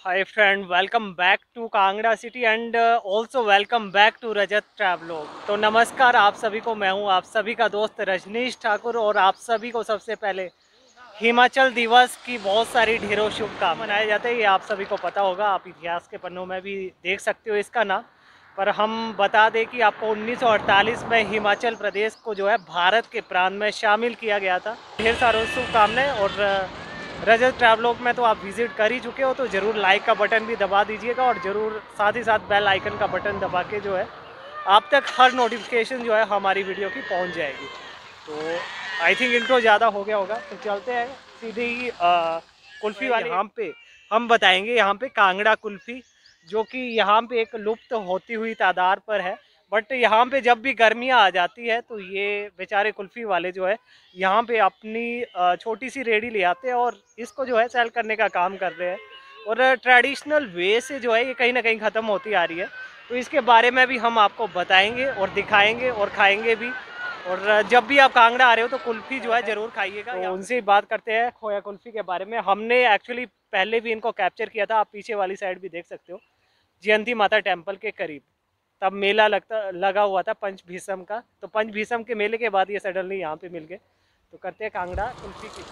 Hi friend, welcome back to Kangra city and also welcome back to Rajat travelogue. तो नमस्कार आप सभी को, मैं हूं आप सभी का दोस्त रजनीश ठाकुर और आप सभी को सबसे पहले हिमाचल दिवस की बहुत सारी ढेरों शुभकामनाएं मनाए जाते हैं। ये आप सभी को पता होगा, आप इतिहास के पन्नों में भी देख सकते हो इसका नाम। पर हम बता दें कि आपको 1948 में हिमाचल प्रदेश को जो है भारत के प्रांत में शामिल किया गया था। ढेर सारी शुभकामनाएं। और रजत ट्रैवलॉग में तो आप विजिट कर ही चुके हो, तो ज़रूर लाइक का बटन भी दबा दीजिएगा और ज़रूर साथ ही साथ बेल आइकन का बटन दबा के जो है आप तक हर नोटिफिकेशन जो है हमारी वीडियो की पहुंच जाएगी। तो आई थिंक इंट्रो ज़्यादा हो गया होगा, तो चलते हैं सीधे ही कुल्फ़ी वाले। यहाँ पे हम बताएंगे यहाँ पे कांगड़ा कुल्फ़ी, जो कि यहाँ पे एक लुप्त होती हुई तादाद पर है। बट यहाँ पे जब भी गर्मियाँ आ जाती है तो ये बेचारे कुल्फ़ी वाले जो है यहाँ पे अपनी छोटी सी रेडी ले आते हैं और इसको जो है सेल करने का काम कर रहे हैं। और ट्रेडिशनल वे से जो है ये कहीं ना कहीं ख़त्म होती आ रही है, तो इसके बारे में भी हम आपको बताएंगे और दिखाएंगे और खाएंगे भी। और जब भी आप कांगड़ा आ रहे हो तो कुल्फ़ी जो है ज़रूर खाइएगा। तो उनसे ही बात करते हैं खोया कुल्फ़ी के बारे में। हमने एक्चुअली पहले भी इनको कैप्चर किया था, आप पीछे वाली साइड भी देख सकते हो, जयंती माता टेम्पल के करीब। तब मेला लगा हुआ था पंचभीषम का, तो पंचभीषम के मेले के बाद ये सडनली यहाँ पे मिल गए। तो करते हैं कांगड़ा कुल्फ़ी की।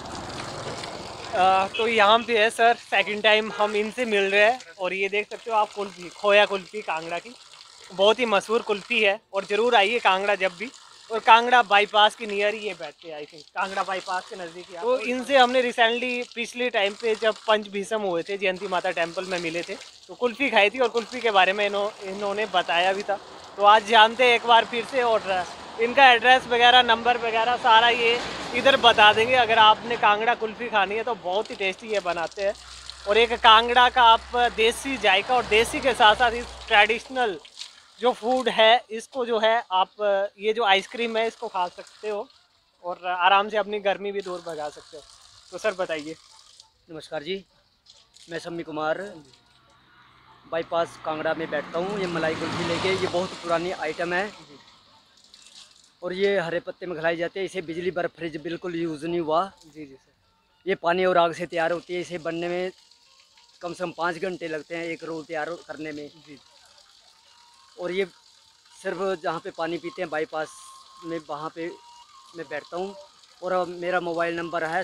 तो यहाँ पे है सर, सेकंड टाइम हम इनसे मिल रहे हैं और ये देख सकते हो आप कुल्फ़ी, खोया कुल्फ़ी कांगड़ा की बहुत ही मशहूर कुल्फ़ी है। और ज़रूर आइए कांगड़ा जब भी। और कांगड़ा बाईपास के नियर ही ये बैठते हैं, आई थिंक कांगड़ा बाईपास के नज़दीक ही। तो इनसे हमने रिसेंटली पिछले टाइम पे जब पंचभीषम हुए थे जयंती माता टेम्पल में मिले थे, तो कुल्फ़ी खाई थी और कुल्फ़ी के बारे में इन्होंने बताया भी था। तो आज जानते हैं एक बार फिर से, और इनका एड्रेस वगैरह नंबर वगैरह सारा ये इधर बता देंगे। अगर आपने कांगड़ा कुल्फ़ी खानी है तो बहुत ही टेस्टी ये बनाते हैं। और एक कांगड़ा का आप देसी जायका और देसी के साथ साथ इस ट्रेडिशनल जो फूड है इसको जो है आप ये जो आइसक्रीम है इसको खा सकते हो और आराम से अपनी गर्मी भी दूर भगा सकते हो। तो सर बताइए। नमस्कार जी, मैं सम्मी कुमार बाईपास कांगड़ा में बैठता हूँ। ये मलाई कुल्फ़ी लेके, ये बहुत पुरानी आइटम है और ये हरे पत्ते में खिलाई जाती है। इसे बिजली बर्फ फ्रिज बिल्कुल यूज़ नहीं हुआ। जी जी सर। ये पानी और आग से तैयार होती है। इसे बनने में कम से कम 5 घंटे लगते हैं एक रोल तैयार करने में। जी। और ये सिर्फ जहाँ पे पानी पीते हैं बाईपास में, वहाँ पे मैं बैठता हूँ। और अब मेरा मोबाइल नंबर है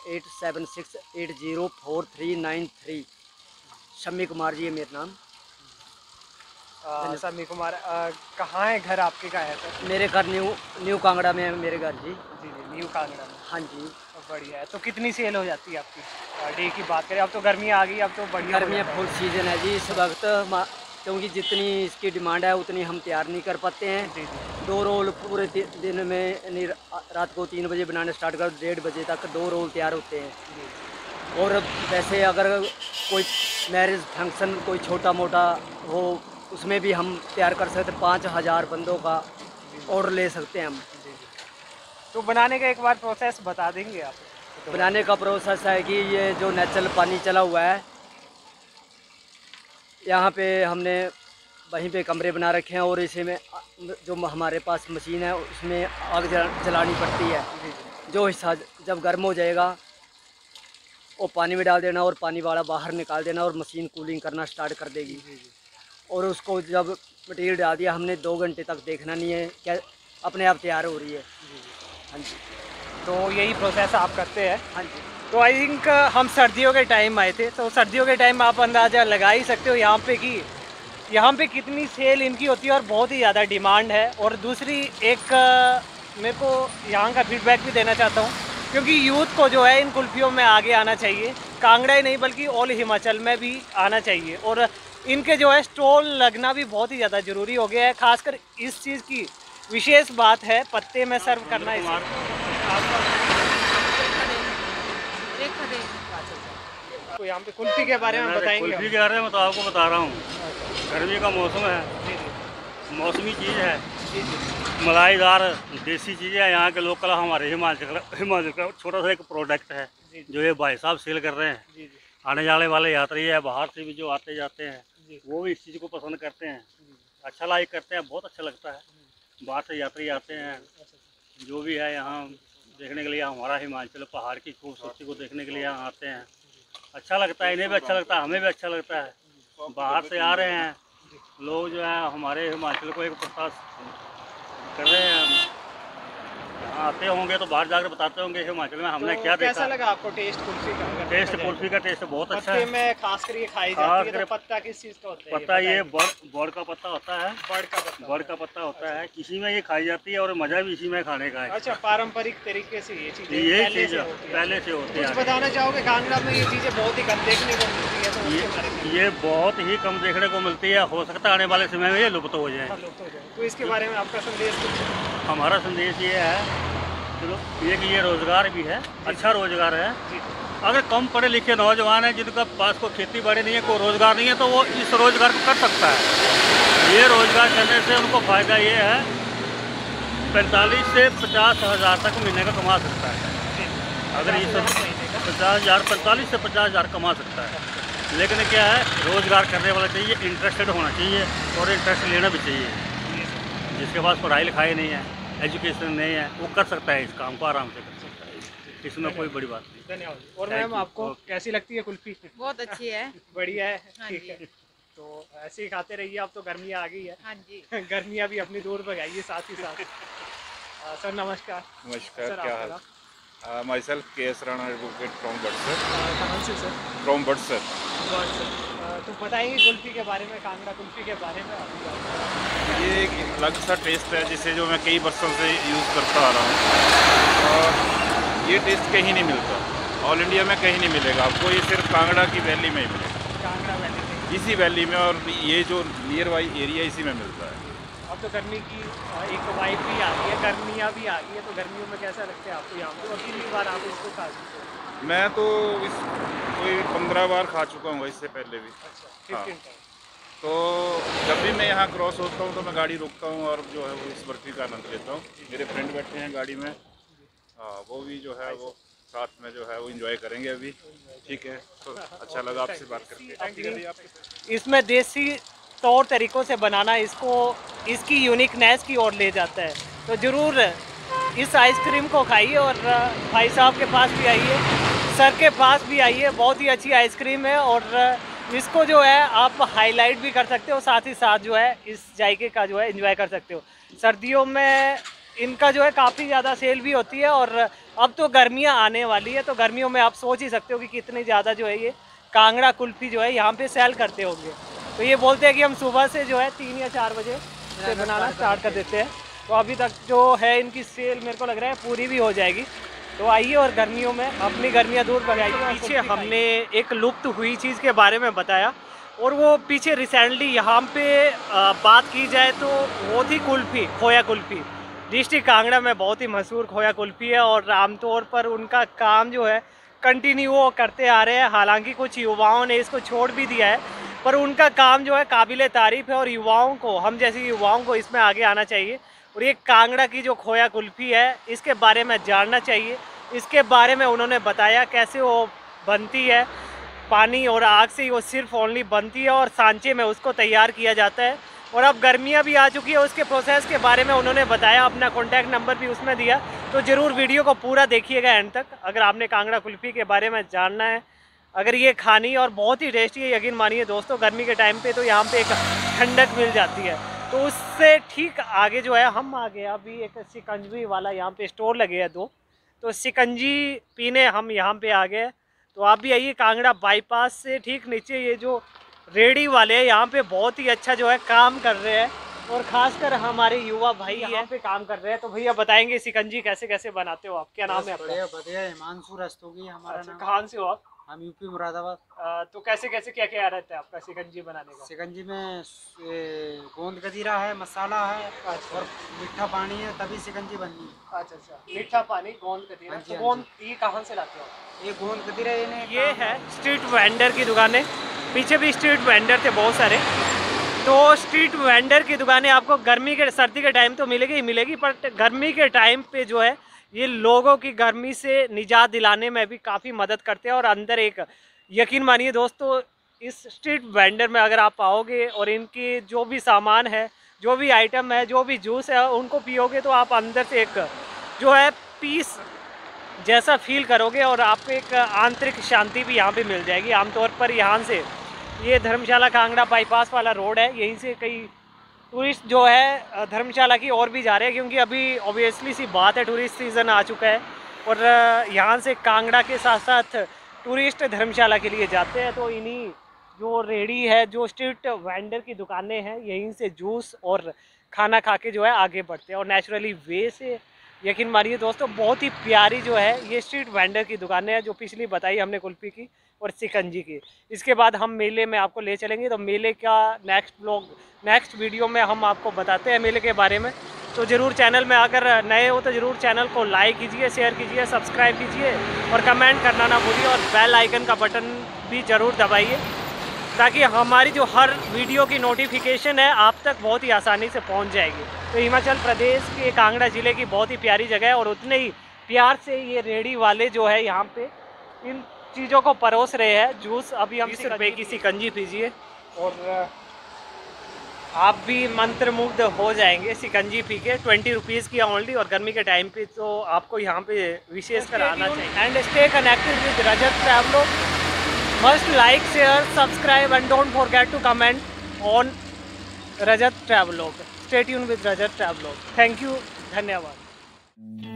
7876804393। शम्मी कुमार जी है मेरा नाम। समी कुमार, कहाँ है घर आपके, का है सर? मेरे घर न्यू न्यू कांगड़ा में है मेरे घर जी। जी जी, न्यू कांगड़ा में। हाँ जी। बढ़िया है। तो कितनी सेल हो जाती है आपकी डे की बात करें? अब तो गर्मियाँ आ गई, अब तो बढ़िया हो गर्मियाँ जाता फुल है। सीजन है जी इस वक्त। क्योंकि जितनी इसकी डिमांड है उतनी हम तैयार नहीं कर पाते हैं। जी जी 2 रोल पूरे दिन में, यानी रात को 3 बजे बनाने स्टार्ट कर 1:30 बजे तक 2 रोल तैयार होते हैं। जी। और वैसे अगर कोई मैरिज फंक्शन कोई छोटा मोटा हो, उसमें भी हम तैयार कर सकते हैं। 5000 बंदों का ऑर्डर ले सकते हैं हम। जी जी। तो बनाने का एक बार प्रोसेस बता देंगे आप? तो बनाने का प्रोसेस है कि ये जो नेचुरल पानी चला हुआ है, यहाँ पे हमने वहीं पे कमरे बना रखे हैं और इसी में जो हमारे पास मशीन है उसमें आग जलानी पड़ती है। जी जी जो हिस्सा जब गर्म हो जाएगा वो पानी में डाल देना और पानी वाला बाहर निकाल देना और मशीन कूलिंग करना स्टार्ट कर देगी। जी जी और उसको जब मटेरियल डाल दिया हमने, 2 घंटे तक देखना नहीं है, क्या अपने आप तैयार हो रही है। जी जी। हाँ जी। तो यही प्रोसेस आप करते हैं? हाँ जी। तो आई थिंक हम सर्दियों के टाइम आए थे, तो सर्दियों के टाइम आप अंदाज़ा लगा ही सकते हो यहाँ पे कि यहाँ पे कितनी सेल इनकी होती है और बहुत ही ज़्यादा डिमांड है। और दूसरी एक मेरे को यहाँ का फीडबैक भी देना चाहता हूँ, क्योंकि यूथ को जो है इन कुल्फियों में आगे आना चाहिए। कांगड़ा ही नहीं बल्कि ऑल हिमाचल में भी आना चाहिए। और इनके जो है स्टॉल लगना भी बहुत ही ज़्यादा ज़रूरी हो गया है। खासकर इस चीज़ की विशेष बात है पत्ते में सर्व करना। इसे तो यहाँ पे कुल्फी के बारे में बताएंगे? कुल्फी के बारे में तो आपको बता रहा हूँ। गर्मी का मौसम है, जी जी मौसमी चीज़ है, जी जी मलाईदार देसी चीज़ें हैं। यहाँ के लोकल हमारे हिमाचल का छोटा सा एक प्रोडक्ट है जी जो ये भाई साहब सेल कर रहे हैं। जी जी आने जाने वाले यात्री है, बाहर से भी जो आते जाते हैं जी वो भी इस चीज़ को पसंद करते हैं, जी। अच्छा लाइक करते हैं, बहुत अच्छा लगता है। बाहर से यात्री आते हैं, अच्छा जो भी है यहाँ देखने के लिए, हमारा हिमाचल पहाड़ की खूबसूरती को देखने के लिए यहाँ आते हैं। अच्छा लगता है, इन्हें भी अच्छा लगता है, हमें भी अच्छा लगता है। बाहर से आ रहे हैं लोग जो है हमारे हिमाचल को एक प्रकाश कर रहे हैं। यहाँ आते होंगे तो बाहर जाकर बताते होंगे हिमाचल में हमने तो क्या कैसा देखा। लगा आपको टेस्ट कुल्फी का? अगर टेस्ट देखा जाए कुल्फी का टेस्ट बहुत तो अच्छा पत्ते है। में खास कर ये खाई खास जाती है, कर तो पत्ता किस चीज़ का होता है? पत्ता ये बताइए। बड़ का पत्ता होता है। बड़ का पत्ता बड़ का पत्ता होता है, इसी में ये खाई जाती है और मज़ा भी इसी में खाने का है। अच्छा, पारंपरिक तरीके से ये चीज़ें ये पहले चीज़ से होती है। पहले से होती कुछ है। बताना चाहोगे? कांगड़ा में ये चीज़ें बहुत ही कम देखने को मिलती है, तो उसके बारे में ये बहुत ही कम देखने को मिलती है, हो सकता है आने वाले समय में ये लुप्त हो जाए। लुप्त हो जाए। तो इसके बारे में आपका संदेश कुछ? हमारा संदेश ये है, चलो एक ये रोज़गार भी है, अच्छा रोज़गार है। जी अगर कम पढ़े लिखे नौजवान हैं जिनका पास को खेती बाड़ी नहीं है, कोई रोज़गार नहीं है, तो वो इस रोज़गार को कर सकता है। ये रोज़गार करने से उनको फ़ायदा ये है 45 से 50 हज़ार तक महीने का कमा सकता है। अगर ये 50,000 45 से 50,000 कमा सकता है। लेकिन क्या है, रोज़गार करने वाला चाहिए, इंटरेस्टेड होना चाहिए और इंटरेस्ट लेना भी चाहिए। जिसके पास पढ़ाई लिखाई नहीं है, एजुकेशन नहीं है, वो कर सकता है, इस काम को आराम से कर सकता है, इसमें कोई बड़ी बात नहीं। धन्यवाद। और Thank मैम you. आपको कैसी लगती है कुल्फी? बहुत अच्छी है। बढ़िया है, हाँ ठीक जी। है। तो ऐसे ही खाते रहिए, अब तो गर्मियाँ आ गई है। हाँ जी। गर्मियाँ भी अपनी दूर भगाइए साथ ही साथ। सर नमस्कार। नमस्कार, सर क्या आपका हाल? नाम? Myself K S Rana advocate from Barsar. कहाँ से sir? From Barsar. God sir. तो बताइए कुल्फी के बारे में, कांगड़ा कुल्फी के बारे में आप बताइए। ये एक अलग सा टेस्ट है जिसे जो मैं कई वर्षों से यूज़ करता आ रहा हूँ, और ये टेस्ट कहीं नहीं मिलता। ऑल इंडिया में कहीं नहीं मिलेगा आपको, ये सिर्फ कांगड़ा की वैली में ही मिलेगा, कांगड़ा वैली में। इसी वैली में, और ये जो नियर बाई एरिया इसी में मिलता है। अब तो गर्मी की एक वाइब भी आ गई है, गर्मियाँ भी आ गई है, तो गर्मियों में कैसा लगता है आपको यहाँ पे? और कितनी बार आप इसको खा चुके हो? मैं तो इस कोई 15 बार खा चुका हूँ इससे पहले भी। अच्छा, हाँ। 15 टाइम। तो जब भी मैं यहाँ क्रॉस होता हूँ तो मैं गाड़ी रोकता हूँ और जो है वो इस बर्फी का आनंद लेता हूँ। मेरे फ्रेंड बैठे हैं गाड़ी में, हाँ, वो भी जो है वो साथ में जो है वो एंजॉय करेंगे अभी। ठीक है, तो अच्छा लगा आपसे बात करके। इसमें देसी तौर तरीक़ों से बनाना इसको इसकी यूनिकनेस की ओर ले जाता है। तो ज़रूर इस आइसक्रीम को खाइए और भाई साहब के पास भी आइए, सर के पास भी आइए। बहुत ही अच्छी आइसक्रीम है और इसको जो है आप हाईलाइट भी कर सकते हो, साथ ही साथ जो है इस जायके का जो है एंजॉय कर सकते हो। सर्दियों में इनका जो है काफ़ी ज़्यादा सेल भी होती है, और अब तो गर्मियाँ आने वाली है, तो गर्मियों में आप सोच ही सकते हो कि कितनी ज़्यादा जो है ये कांगड़ा कुल्फ़ी जो है यहाँ पे सेल करते होंगे। तो ये बोलते हैं कि हम सुबह से जो है 3 या 4 बजे से बनाना स्टार्ट कर देते हैं, तो अभी तक जो है इनकी सेल मेरे को लग रहा है पूरी भी हो जाएगी। तो आइए और गर्मियों में अपनी गर्मियाँ दूर भगाइए। पीछे हमने एक लुप्त हुई चीज़ के बारे में बताया, और वो पीछे रिसेंटली यहाँ पे बात की जाए तो वो थी कुल्फ़ी, खोया कुल्फ़ी। डिस्ट्रिक्ट कांगड़ा में बहुत ही मशहूर खोया कुल्फ़ी है, और आमतौर पर उनका काम जो है कंटिन्यू वो करते आ रहे हैं। हालांकि कुछ युवाओं ने इसको छोड़ भी दिया है, पर उनका काम जो है काबिले तारीफ़ है, और युवाओं को, हम जैसे युवाओं को इसमें आगे आना चाहिए। और ये कांगड़ा की जो खोया कुल्फ़ी है इसके बारे में जानना चाहिए। इसके बारे में उन्होंने बताया कैसे वो बनती है, पानी और आग से ही वो सिर्फ ओनली बनती है, और सांचे में उसको तैयार किया जाता है। और अब गर्मियाँ भी आ चुकी है, उसके प्रोसेस के बारे में उन्होंने बताया, अपना कॉन्टैक्ट नंबर भी उसमें दिया। तो ज़रूर वीडियो को पूरा देखिएगा एंड तक, अगर आपने कांगड़ा कुल्फ़ी के बारे में जानना है, अगर ये खानी, और बहुत ही टेस्टी है, यकीन मानिए दोस्तों। गर्मी के टाइम पे तो यहाँ पे एक ठंडक मिल जाती है। तो उससे ठीक आगे जो है हम आ गए, अभी एक शिकंजी वाला यहाँ पे स्टोर लगे हैं 2, तो शिकंजी पीने हम यहाँ पे आ गए। तो आप भी आइए, कांगड़ा बाईपास से ठीक नीचे ये जो रेडी वाले हैं यहाँ पे बहुत ही अच्छा जो है काम कर रहे हैं, और ख़ासकर हमारे युवा भाई यहाँ पे काम कर रहे हैं। तो भैया बताएंगे शिकंजी कैसे कैसे बनाते हो आप? क्या नाम है आपका? बढ़िया बढ़िया, हिमांशु रस्तोगी हमारा अच्छा, नाम। कहाँ से हो आप? हम यूपी मुरादाबाद। तो कैसे कैसे क्या क्या रहता है आपका शिकंजी बनाने का? शिकंजी में गोंद कदीरा है, मसाला है, अच्छा। और मीठा पानी है, तभी शिकंजी बननी है। अच्छा अच्छा, मीठा पानी, गोंद कतीरा। हाँ जी, तो हाँ गोंद ये कहाँ से लाते हो आप? ये गोंद कदीरा ये है स्ट्रीट वेंडर की दुकानें, पीछे भी स्ट्रीट वेंडर थे बहुत सारे। तो स्ट्रीट वेंडर की दुकानें आपको गर्मी के सर्दी के टाइम तो मिलेगी ही मिलेगी, पर गर्मी के टाइम पे जो है ये लोगों की गर्मी से निजात दिलाने में भी काफ़ी मदद करते हैं। और अंदर एक, यकीन मानिए दोस्तों, इस स्ट्रीट वेंडर में अगर आप आओगे और इनकी जो भी सामान है, जो भी आइटम है, जो भी जूस है, उनको पियोगे तो आप अंदर से एक जो है पीस जैसा फील करोगे और आपको एक आंतरिक शांति भी यहाँ पे मिल जाएगी। आमतौर पर यहाँ से ये धर्मशाला कांगड़ा बाईपास वाला रोड है, यहीं से कई टूरिस्ट जो है धर्मशाला की और भी जा रहे हैं, क्योंकि अभी ऑब्वियसली सी बात है टूरिस्ट सीज़न आ चुका है और यहाँ से कांगड़ा के साथ साथ टूरिस्ट धर्मशाला के लिए जाते हैं। तो इन्हीं जो रेहड़ी है, जो स्ट्रीट वेंडर की दुकानें हैं, यहीं से जूस और खाना खा के जो है आगे बढ़ते हैं। और नेचुरली वे से यकीन मानिए दोस्तों, बहुत ही प्यारी जो है ये स्ट्रीट वेंडर की दुकानें हैं, जो पिछली बताई हमने कुल्फ़ी की और शिकंजी की। इसके बाद हम मेले में आपको ले चलेंगे, तो मेले का नेक्स्ट वीडियो में हम आपको बताते हैं मेले के बारे में। तो ज़रूर चैनल में अगर नए हो तो ज़रूर चैनल को लाइक कीजिए, शेयर कीजिए, सब्सक्राइब कीजिए और कमेंट करना ना भूलिए, और बेल आइकन का बटन भी ज़रूर दबाइए, ताकि हमारी जो हर वीडियो की नोटिफिकेशन है आप तक बहुत ही आसानी से पहुंच जाएगी। तो हिमाचल प्रदेश के कांगड़ा ज़िले की बहुत ही प्यारी जगह है, और उतने ही प्यार से ये रेहड़ी वाले जो है यहाँ पे इन चीज़ों को परोस रहे हैं। जूस अभी हम 20 रुपये की शिकंजी पीजिए और आप भी मंत्रमुग्ध हो जाएंगे शिकंजी पी के। 20 रुपीज़ की ओनली, और गर्मी के टाइम पे तो आपको यहाँ पे विशेष कर आना चाहिए। And stay connected with Rajat traveller. Must like, share, subscribe and don't forget to comment on Rajat Travelog. Stay tuned with Rajat Travelog. Thank you. धन्यवाद।